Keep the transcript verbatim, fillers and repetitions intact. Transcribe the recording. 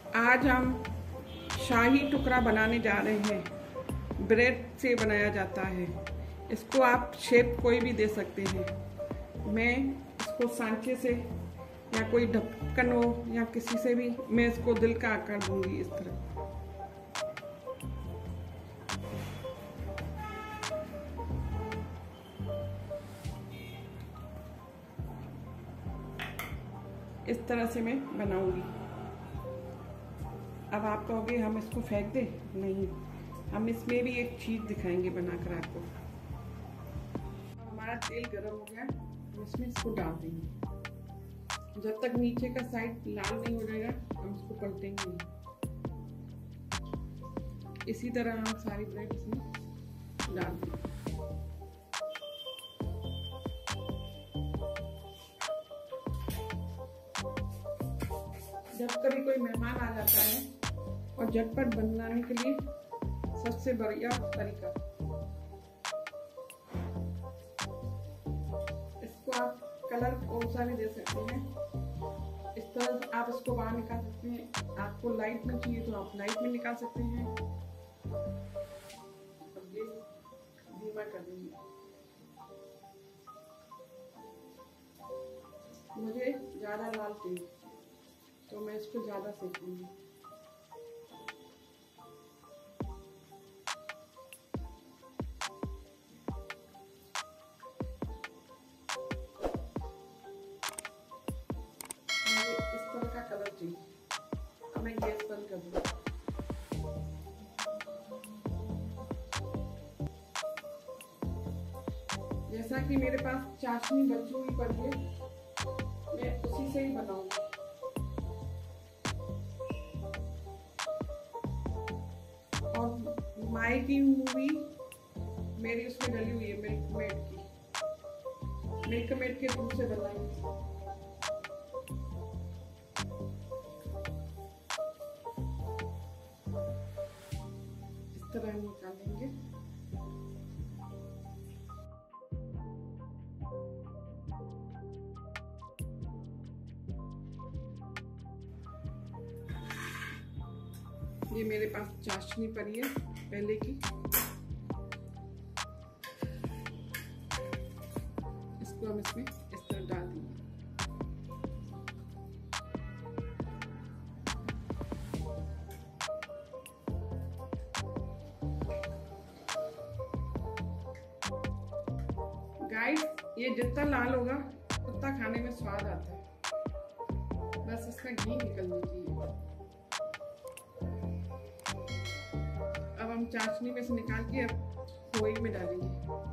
आज हम शाही टुकड़ा बनाने जा रहे हैं। ब्रेड से बनाया जाता है। इसको आप शेप कोई भी दे सकते हैं। मैं इसको सांचे से या कोई ढक्कन हो या किसी से भी मैं इसको दिल का आकार दूंगी इस तरह। इस तरह से मैं बनाऊंगी। अब आप कहोगे हम इसको फेंक दें? नहीं, हम इसमें भी एक चीज दिखाएंगे बनाकर आपको। हमारा तेल गरम हो गया, हम इसमें इसको डाल देंगे। जब तक नीचे का साइड लाल नहीं हो जाएगा हम इसको पलटेंगे। इसी तरह हम सारी ब्रेड इसमें डाल देंगे। जब कभी कोई मेहमान आ जाता है और झटपट बनाने के लिए सबसे बढ़िया तरीका, इसको आप कलर कौन सा भी दे सकते हैं। इस तरह आप इसको बाहर निकाल सकते हैं। आपको लाइट में चाहिए तो आप लाइट में निकाल सकते हैं। अब ये धीमा कर देंगे। मुझे ज्यादा लाल चाहिए तो मैं इसको ज्यादा सेकूंगी। मुझे इस तरह का कलर चाहिए। अब मैं गैस बंद कर दूंगी। जैसा कि मेरे पास चाशनी बची हुई पड़ी है, मैं उसी से ही बनाऊंगी। और माई की मूवी मेरी उसमें डली हुई है, मिल्क मेड की। मिल्क मेड के दूध से बनाएंगे। इस तरह हम निकालेंगे। ये मेरे पास चाशनी पड़ी है पहले की। इसको हम इसमें इस तरह डाल देंगे। गाइस, ये जितना लाल होगा उतना खाने में स्वाद आता है। बस इसका घी निकलना चाहिए। अब हम चाशनी में से निकाल के अब खोए में डालेंगे।